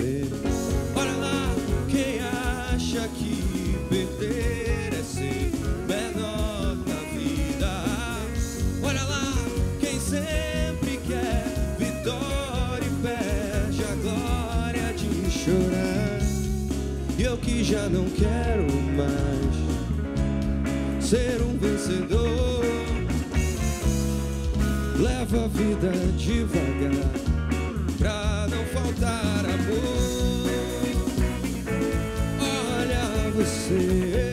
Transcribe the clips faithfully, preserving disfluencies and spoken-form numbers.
vencer. Olha lá, quem acha que perder é ser menor na vida. Olha lá, quem sempre quer vitória e perde a glória de chorar. E eu que já não quero mais ser um vencedor, leva a vida devagar pra não faltar amor. Olha você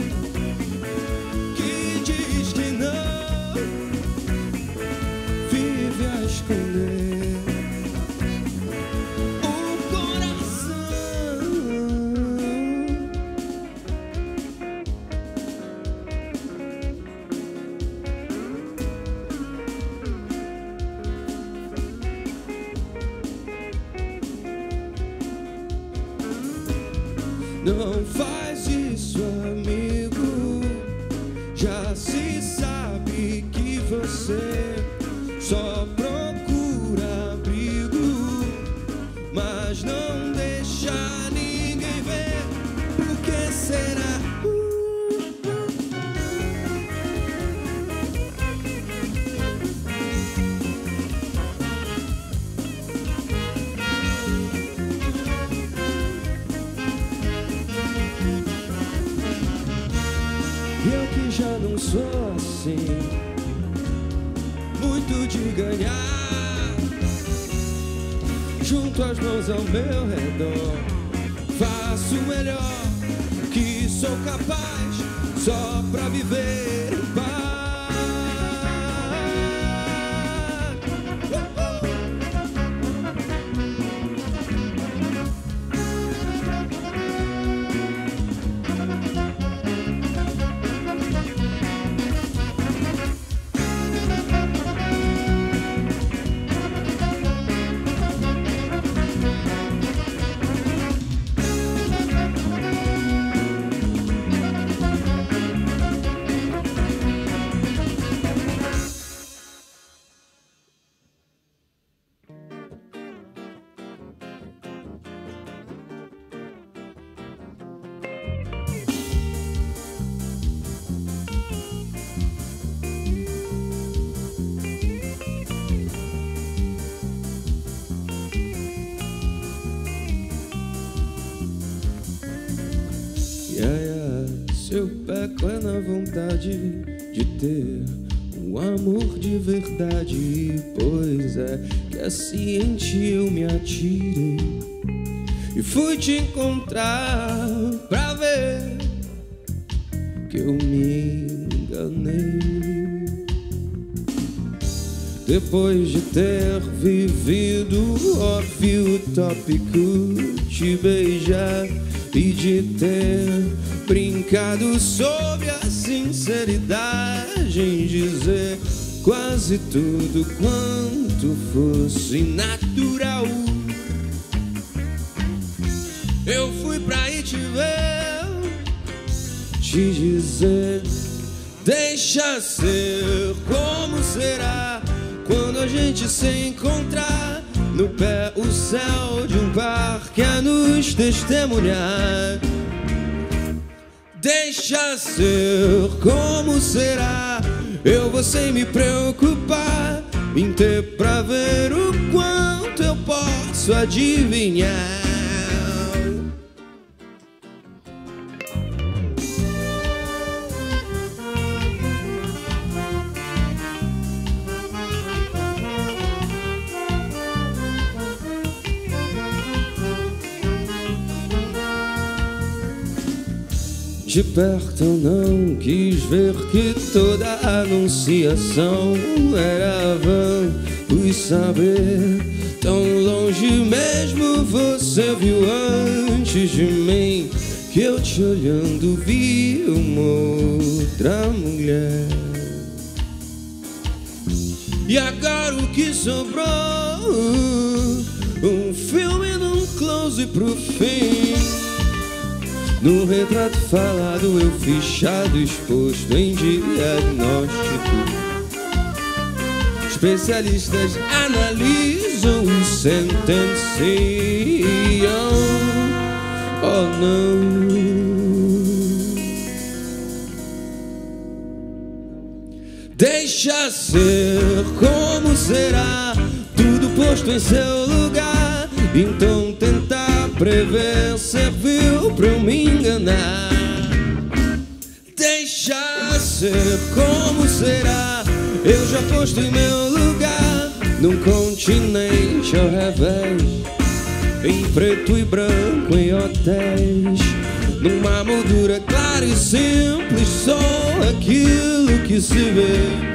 que diz que não, vive a esconder o coração. Não faz isso, amigo. Já se sabe que você só procura abrigo, mas não deixa ninguém ver. Por que será? Eu que já não sou assim, muito de ganhar, junto as mãos ao meu redor, faço o melhor que sou capaz, só pra viver em paz. Se eu peco é na vontade de ter um amor de verdade, pois é que assim em ti eu me atirei e fui te encontrar pra ver que eu me enganei. Depois de ter vivido o óbvio tópico, te beijar e de ter brincado sobre a sinceridade em dizer quase tudo quanto fosse natural, eu fui pra aí te ver, te dizer, deixa ser como será quando a gente se encontrar no pé o céu de um parque a nos testemunhar. Deixa ser como será, eu vou sem me preocupar em ter pra ver o quanto eu posso adivinhar. De perto eu não quis ver que toda a anunciação era vã. Fui saber, tão longe mesmo você viu antes de mim, que eu te olhando vi uma outra mulher. E agora o que sobrou? Um filme num close pro fim. No retrato falado eu fichado, exposto em diagnóstico. Especialistas analisam os sentenciam. Oh não. Deixa ser como será, tudo posto em seu lugar. Então tentar prever serviu pra eu me enganar. Deixa ser como será, eu já posto em meu lugar, num continente ao revés, em preto e branco em hotéis, numa moldura clara e simples, só aquilo que se vê.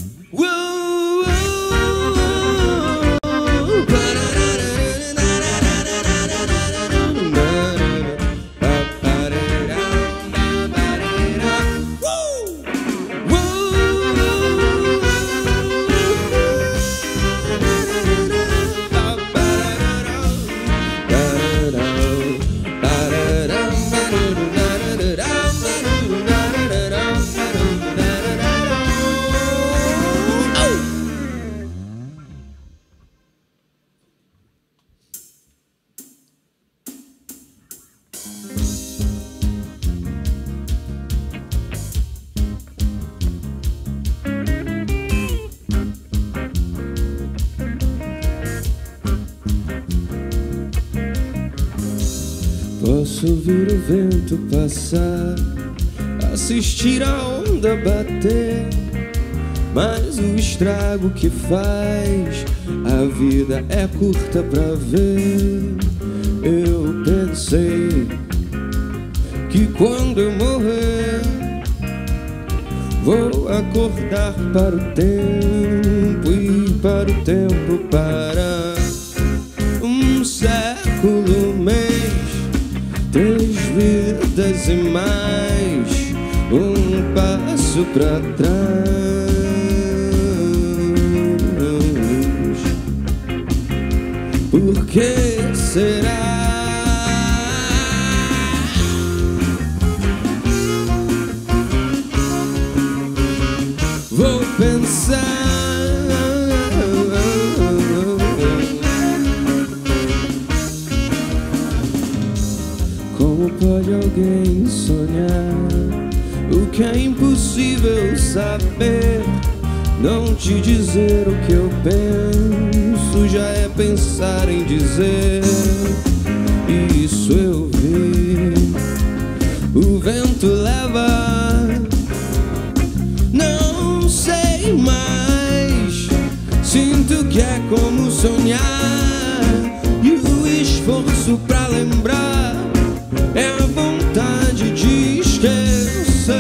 Posso ouvir o vento passar, assistir a onda bater, mas o estrago que faz, a vida é curta pra ver. Eu pensei que quando eu morrer, vou acordar para o tempo e para o tempo parar. Um século, mês, três vidas e mais um passo pra trás. Por que será? Vou pensar. Como pode alguém sonhar o que é impossível saber? Não te dizer o que eu penso já é pensar em dizer. Isso eu vi, o vento leva, não sei mais. Sinto que é como sonhar, e o esforço pra lembrar é a vontade de esquecer.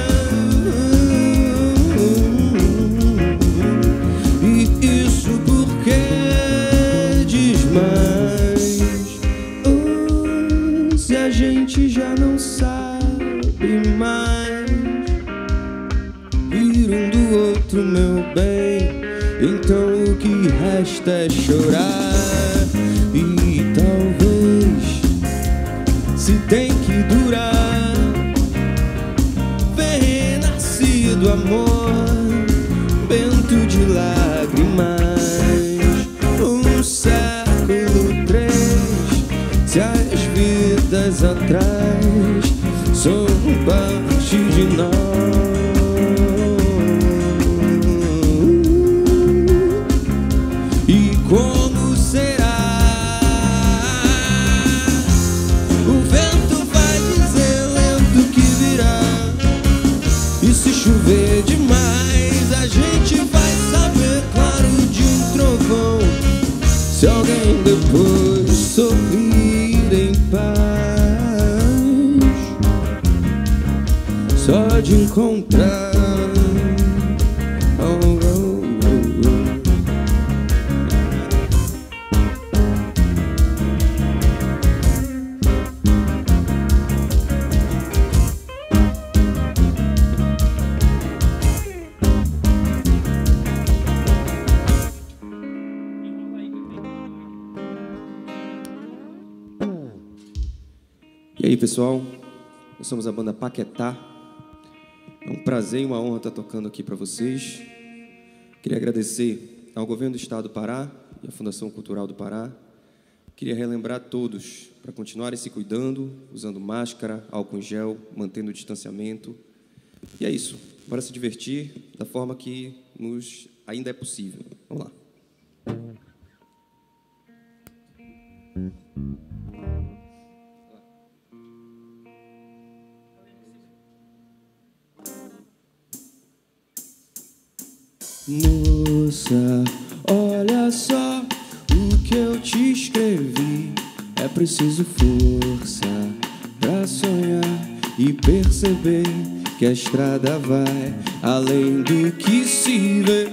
E isso porque diz mais. Oh, se a gente já não sabe mais ir um do outro, meu bem, então o que resta é chorar. E talvez, se tem que durar, ver nascido amor, vento de lágrimas. Um século, três, se as vidas atrás são parte de nós. E como será? Chover demais, a gente vai saber, claro, de um trovão, se alguém depois sorrir em paz, só de encontrar. Oh, oh, oh, oh. E aí, pessoal, nós somos a banda Paquetá. É um prazer e uma honra estar tocando aqui para vocês. Queria agradecer ao Governo do Estado do Pará e à Fundação Cultural do Pará, queria relembrar todos para continuarem se cuidando, usando máscara, álcool em gel, mantendo o distanciamento. E é isso, bora se divertir da forma que nos ainda é possível. Vamos lá. Moça, olha só o que eu te escrevi. É preciso força pra sonhar e perceber que a estrada vai além do que se vê.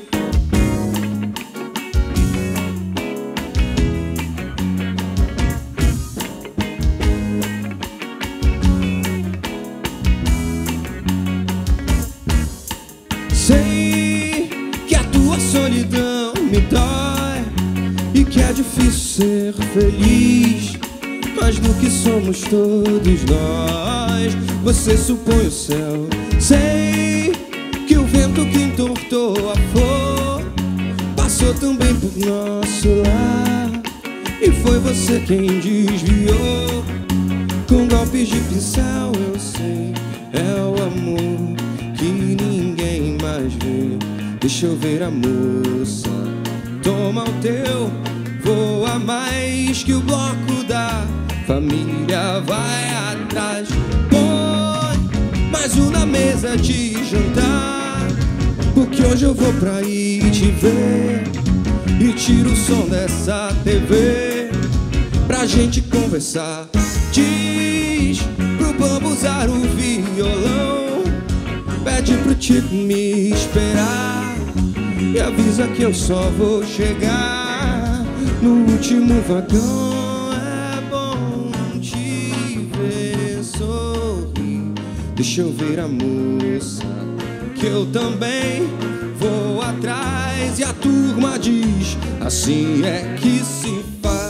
Sei que a tua solidão me dói e que é difícil ser feliz, mas no que somos todos nós, você supõe o céu. Sei que o vento que entortou a flor passou também por nosso lar, e foi você quem desviou com golpes de pincel. Eu sei, é o amor que ninguém mais vê. Deixa eu ver a moça, toma o teu, voa mais que o bloco da família vai atrás. Põe mais um na mesa de jantar, porque hoje eu vou pra aí te ver. E tira o som dessa T V pra gente conversar. Diz pro bambu usar o violão, pede pro Tico me esperar e avisa que eu só vou chegar no último vagão. É bom te ver sorrir. Deixa eu ver a moça, que eu também vou atrás. E a turma diz, assim é que se faz.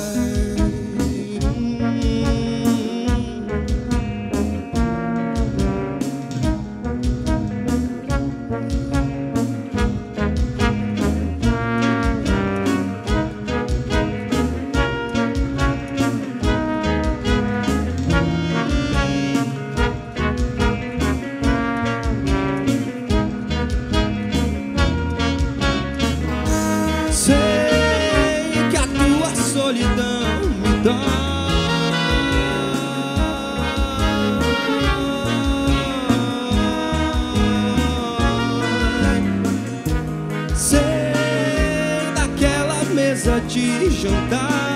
De jantar,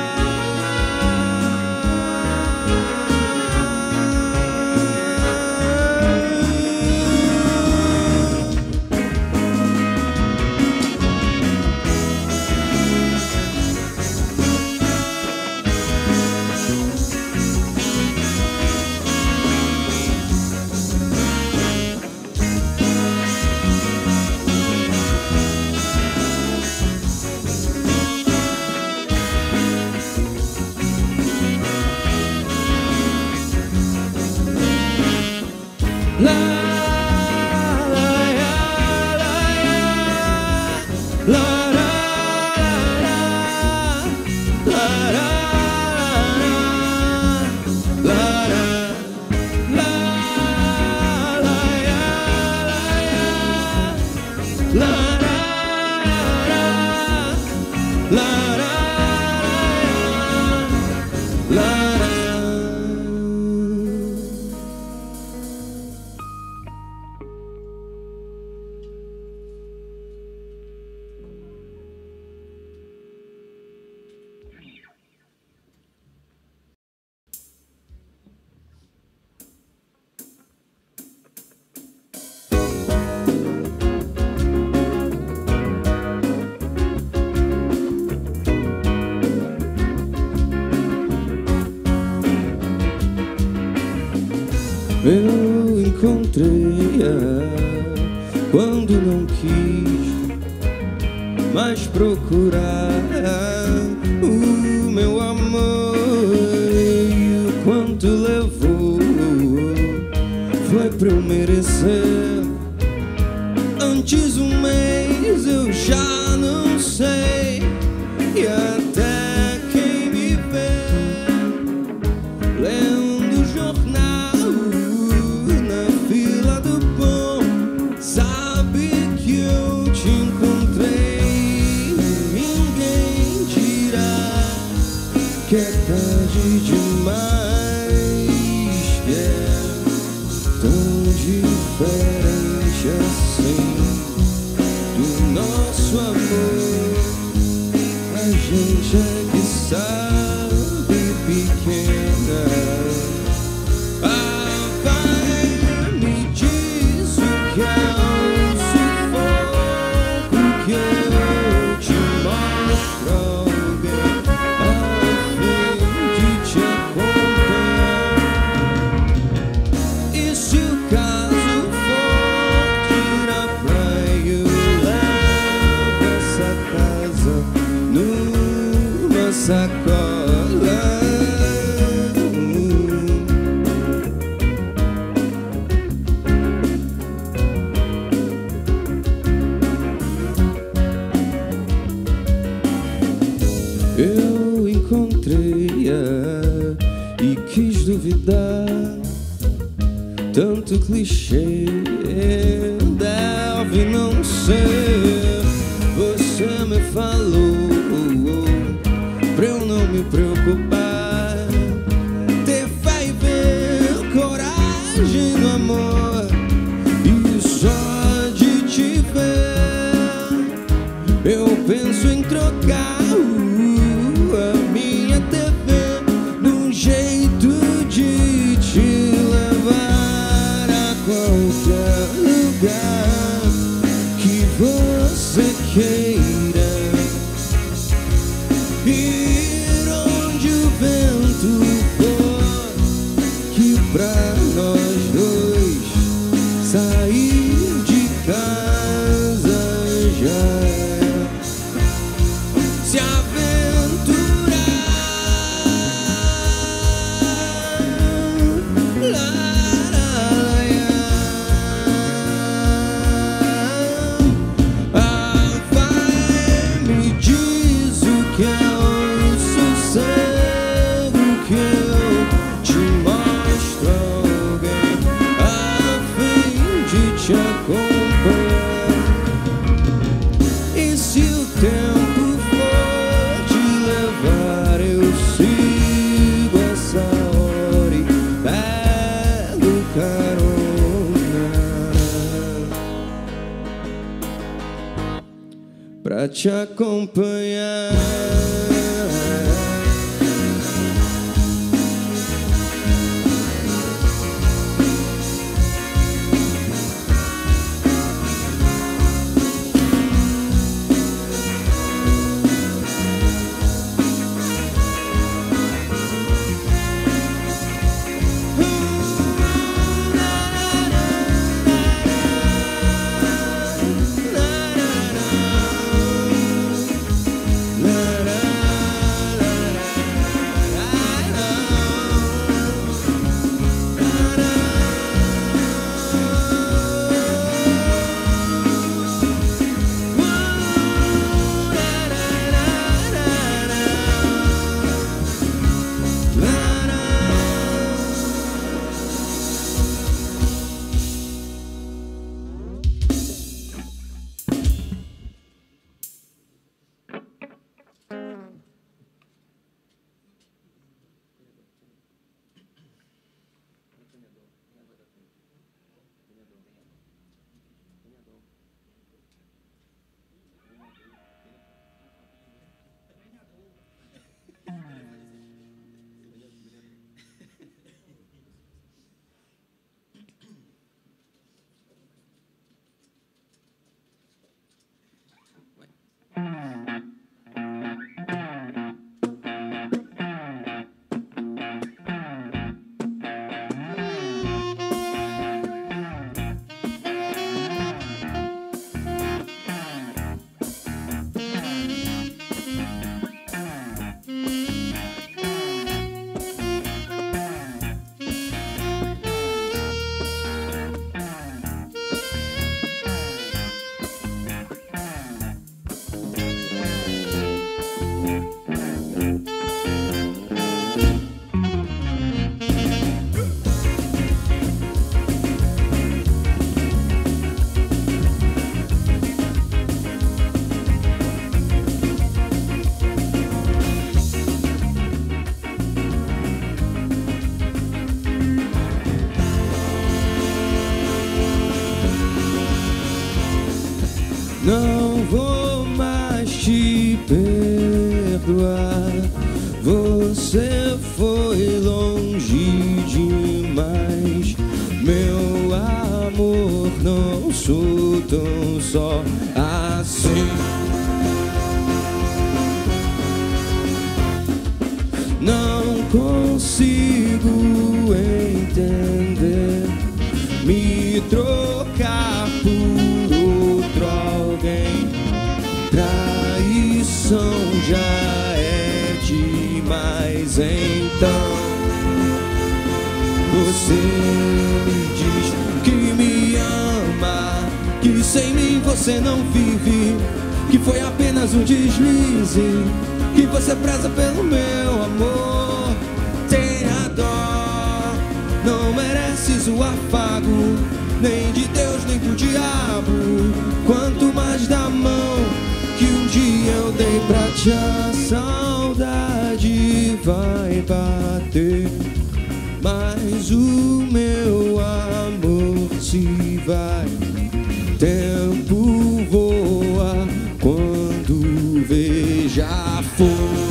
eu encontrei-a quando não quis mais procurar o meu amor. E o quanto levou foi pra eu merecer. Antes um mês eu já não sei. te encontrei, ninguém dirá que é tarde demais, que é tão diferente assim do nosso amor. A gente é que sabe pequena. Ah, vai, me diz o que é o sufoco que eu te mostro alguém a fim de te acompanhar. E se o caso for tirar praia, eu levo essa casa numa sacola. Eu encontrei-a e quis duvidar. Tanto clichê deve não ser. Você me falou pra eu não me preocupar, ter fé e ver coragem no amor. E só de te ver eu penso em trocar a minha T V num jeito de te levar a qualquer lugar que você queira, ir onde o vento for, que pra nós dois sair de casa já é se aventurar. Lá, lá, lá. Ah, vai, me diz o que é o sossego que eu te mostro alguém a fim de te acompanhar. E se o tempo for te levar, eu sigo essa hora e pego carona pra te acompanhar. La, la, la. Não vou mais te perdoar. Você foi longe demais. Meu amor, não sou tão só assim. Não consigo entender, me trocar por outro alguém. Traição já é demais. Então você me diz que me ama, que sem mim você não vive, que foi apenas um deslize, que você preza pelo meu amor. Tenha dó, não mereces o afago, nem de Deus nem do diabo. Quanto mais da mão que um dia eu dei pra ti, a saudade vai bater. Mas o meu amor se vai, tempo voa quando veja for.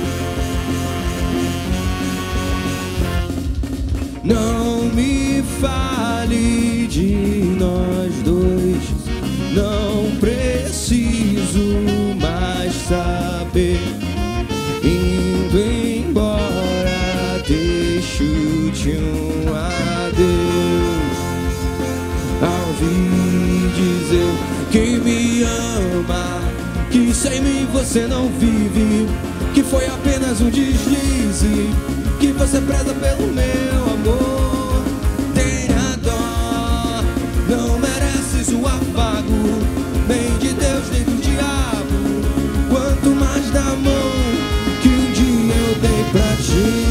Não me fale de nós dois, não preciso mais saber. Indo embora, deixo-te um adeus. Ao ouvir dizer que me ama, que sem mim você não vive, que foi apenas um deslize, que você preza pelo meu amor. Tenha dó, não mereces o afago, nem de Deus nem do diabo. Quanto mais da mão que um dia eu dei pra ti.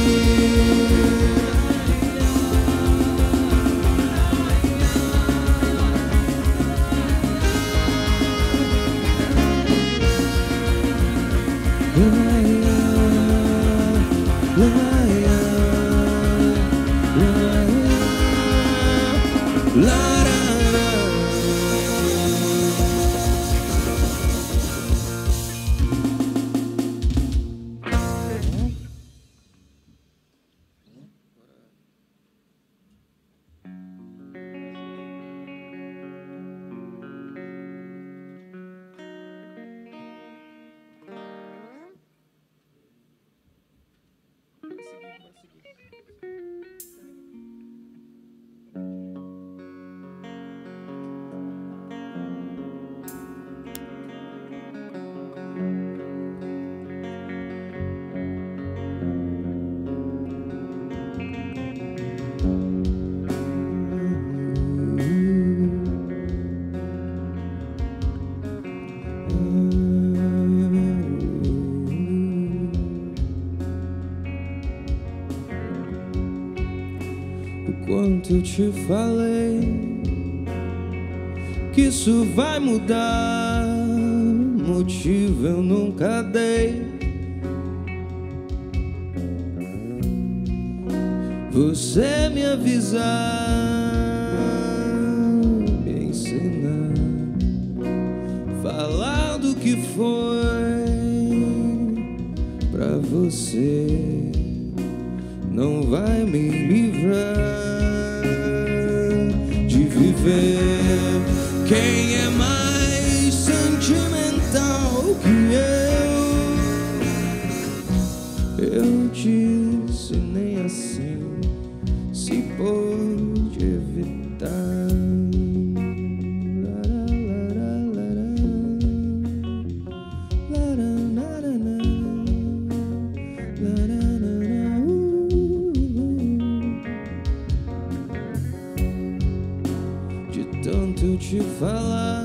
Quanto eu te falei que isso vai mudar, motivo eu nunca dei. Você me avisar, me ensinar, falar do que foi pra você, não vai me livrar de viver. Quem é mais sentimental que eu? Eu disse nem assim se pode evitar. Tanto eu te falar,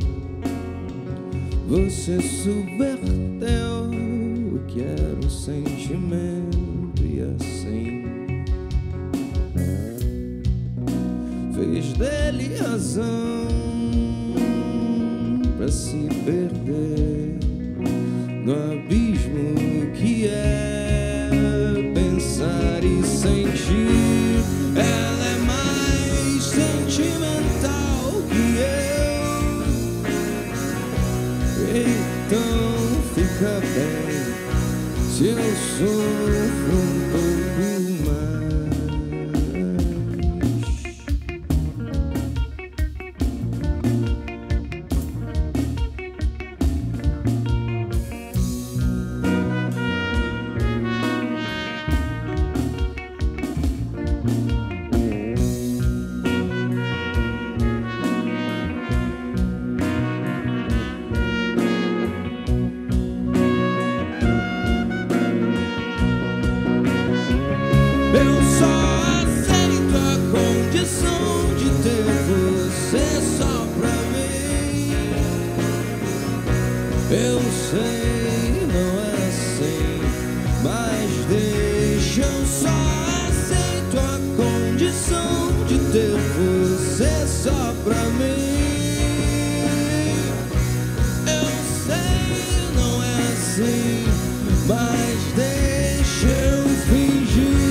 você subverteu o que era um sentimento e assim fez dele razão pra se perder no abismo que é pensar e sentir. Ela é mais sentimental que eu. Então fica bem se eu sofro um pouco mais. Eu só aceito a condição de ter você só pra mim. Eu sei, não é assim, mas deixa. Eu só aceito a condição de ter você só pra mim. Eu sei, não é assim, mas deixa eu fingir.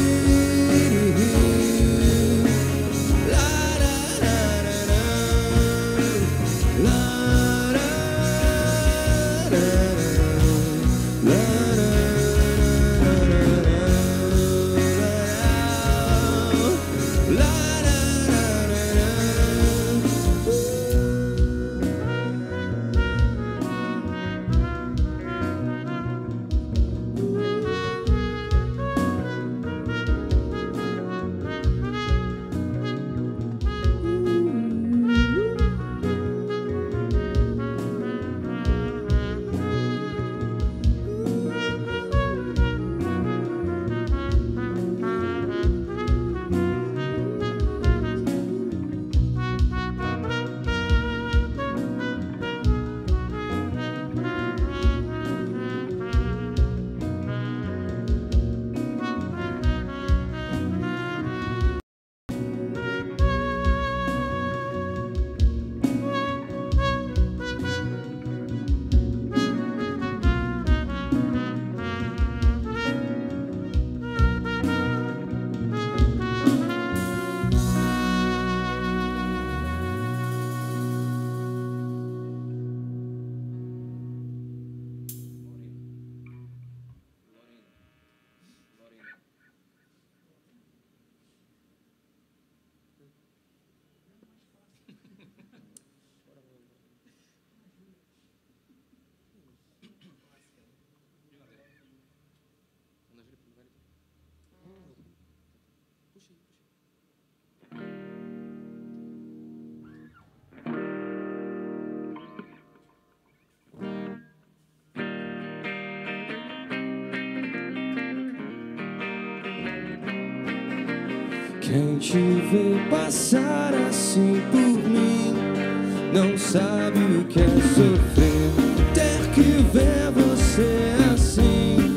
Quem te vê passar assim por mim não sabe o que é sofrer, ter que ver você assim,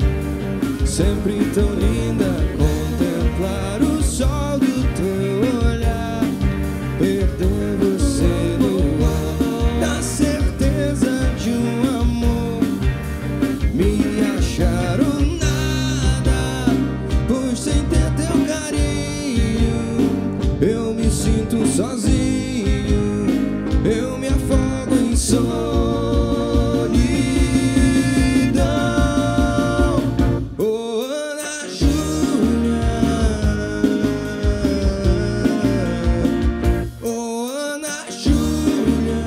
sempre tão linda, contemplar o sol do teu olhar, perder você no ar, na certeza de um amor, me achar o nada, pois sem ter teu carinho eu me sinto sozinho, eu me afogo em solidão. Oh, Ana Júlia, oh, Ana Júlia,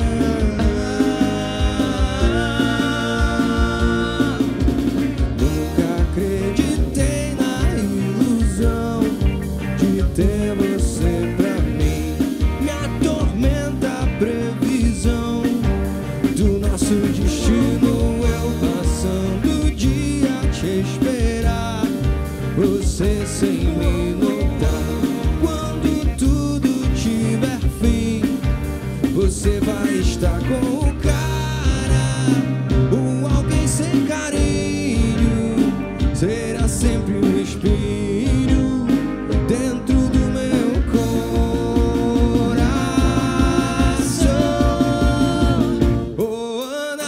nunca acreditei na ilusão de ter você pra mim. Me atormenta a previsão do nosso destino, eu passando o dia a te esperar, você sem me notar. Quando tudo tiver fim, você vai estar com o cara, o alguém sem carinho, será sempre um espinho dentro do meu coração. Oh, Ana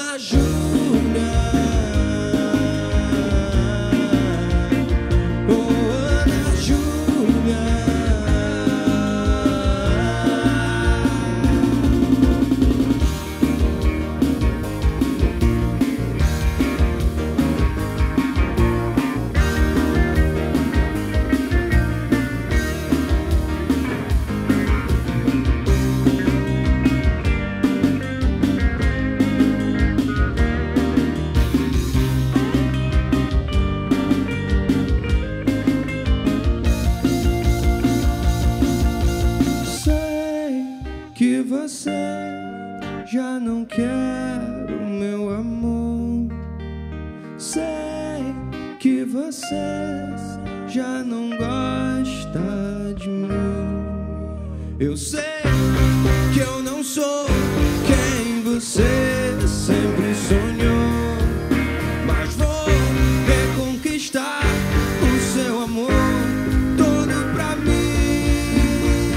você já não gosta de mim. Eu sei que eu não sou quem você sempre sonhou, mas vou reconquistar o seu amor todo pra mim.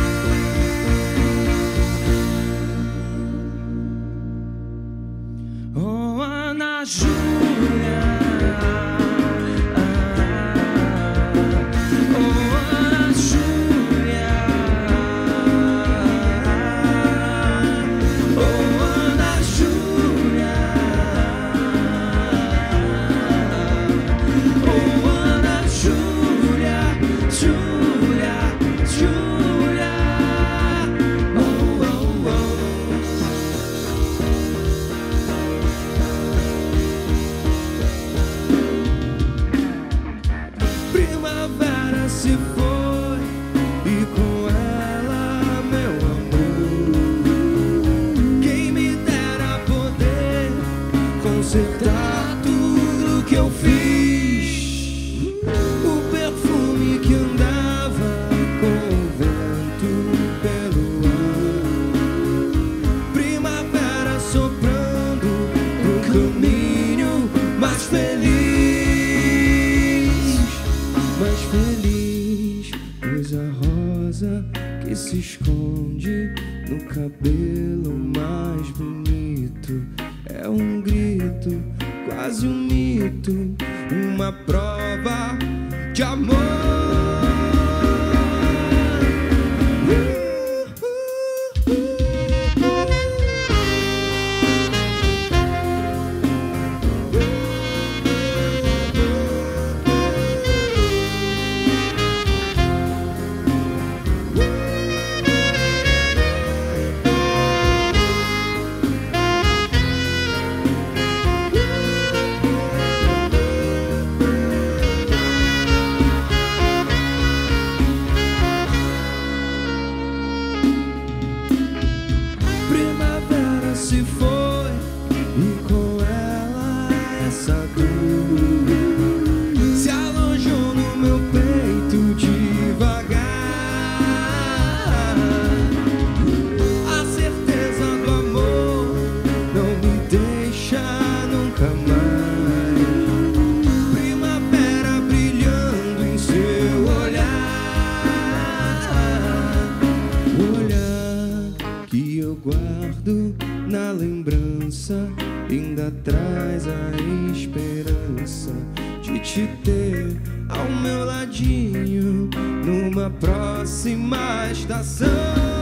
Oh, Ana Júlia, se foi e com ela meu amor. Quem me dera poder consertar tudo que eu fiz. O perfume que andava com o vento pelo ar, primavera soprando pro caminho mais feliz, mais feliz. Pois a rosa que se esconde no cabelo mais bonito é um grito, quase um mito, uma prova de amor. Se foi e com ela essa dor se alojou no meu peito devagar. A certeza do amor não me deixa nunca mais. Primavera brilhando em seu olhar, o olhar que eu guardo na lembrança ainda traz a esperança de te ter ao meu ladinho numa próxima estação.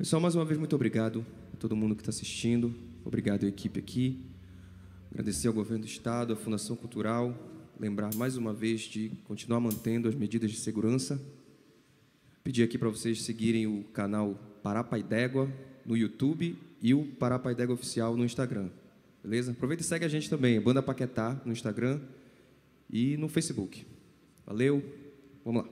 Pessoal, mais uma vez, muito obrigado a todo mundo que está assistindo. Obrigado à equipe aqui. Agradecer ao Governo do Estado, à Fundação Cultural. Lembrar mais uma vez de continuar mantendo as medidas de segurança. Pedir aqui para vocês seguirem o canal Pará Pai d'Égua no YouTube e o Pará Pai d'Égua Oficial no Instagram. Beleza? Aproveita e segue a gente também, Banda Paquetá, no Instagram e no Facebook. Valeu, vamos lá.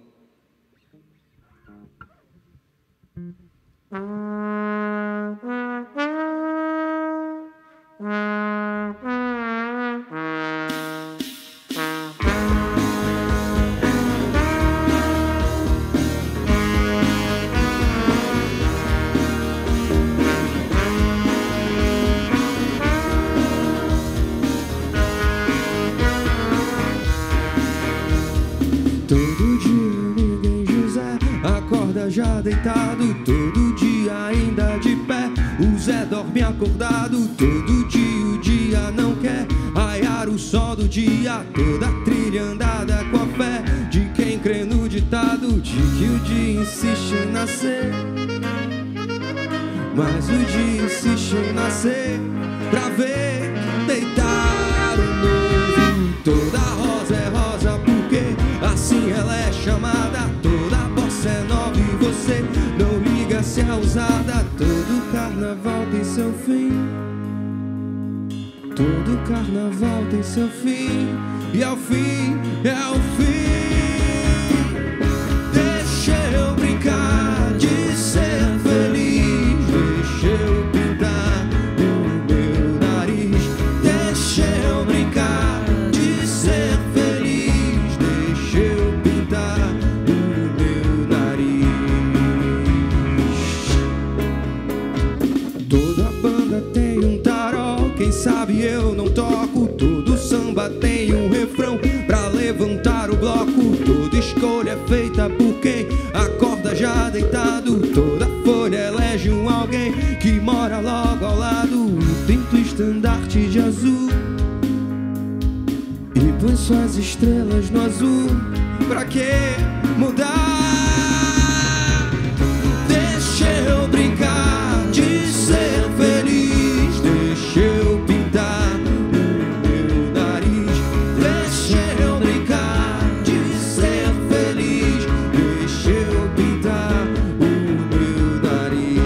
Já deitado, todo dia ainda de pé. O Zé dorme acordado, todo dia o dia não quer raiar o sol do dia. Toda trilha andada com a fé de quem crê no ditado de que o dia insiste em nascer. Mas o dia insiste em nascer pra ver deitar o novo. Toda rosa é rosa porque assim ela é chamada. Toda bossa é nova e você não liga se é usada. Todo carnaval tem seu fim. Todo carnaval tem seu fim. E ao fim, é ao fim. Deixa eu brincar de ser feliz. Deixa eu pintar o meu nariz. Deixa eu brincar de ser feliz. Deixa eu pintar o meu nariz. Toda banda tem um tarol, quem sabe eu não toco. Todo samba tem um refrão pra levantar o bloco. Toda escolha é feita por quem acorda já deitado. Toda folha elege um alguém que mora logo ao lado. E pinta o estandarte de azul e põe suas estrelas no azul. Pra que mudar? Deixa eu brincar de ser feliz. Deixa eu pintar o meu nariz. Deixa eu brincar de ser feliz. Deixa eu pintar o meu nariz.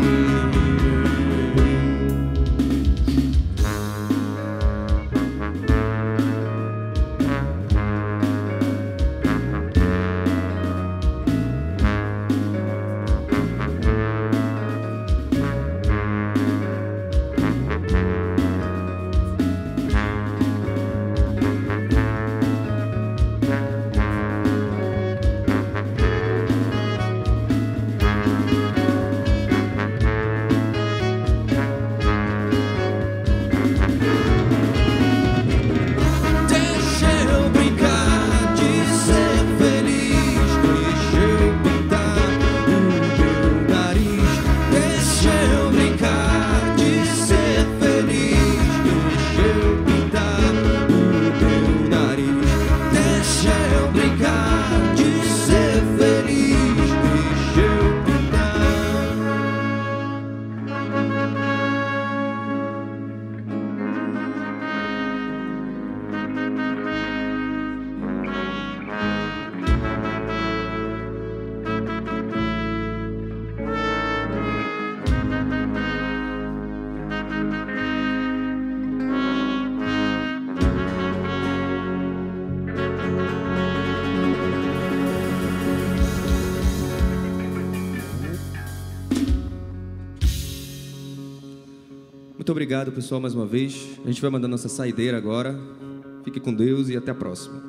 Muito obrigado, pessoal, mais uma vez. A gente vai mandar nossa saideira agora. Fique com Deus e até a próxima.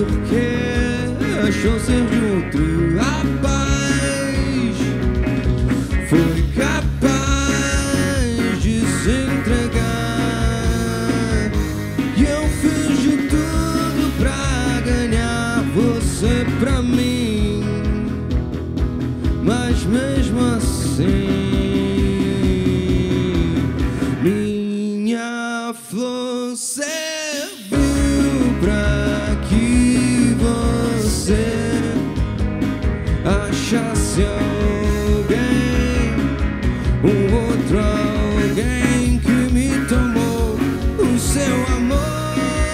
porque achou ser de outro rapaz. Foi capaz de se entregar, e eu fiz de tudo pra ganhar você pra mim. Mas mesmo assim, minha flor serviu pra que você achasse alguém, um outro alguém que me tomou o seu amor.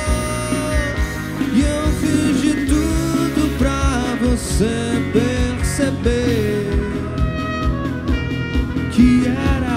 E eu fiz de tudo pra você perceber que era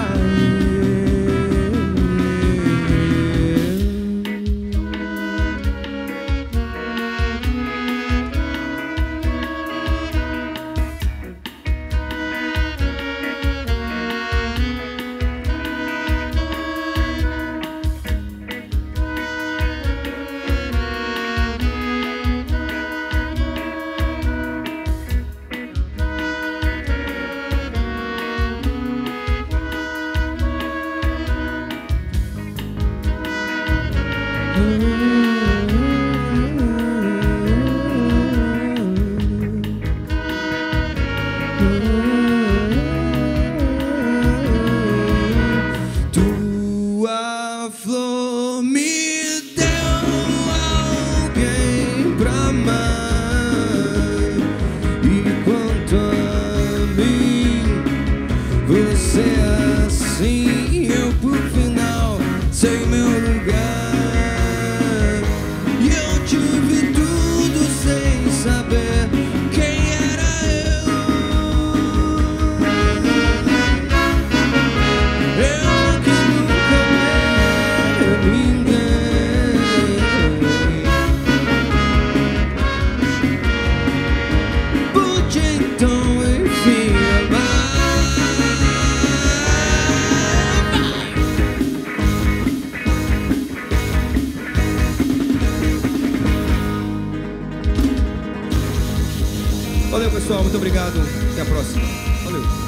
tua flor me deu alguém pra amar. E quanto a mim, você assim, eu por final sei meu lugar. E eu tive tudo sem saber quem era eu. Eu que nunca amei ninguém, pude então enfim amar. Valeu, pessoal, muito obrigado, até a próxima. Valeu.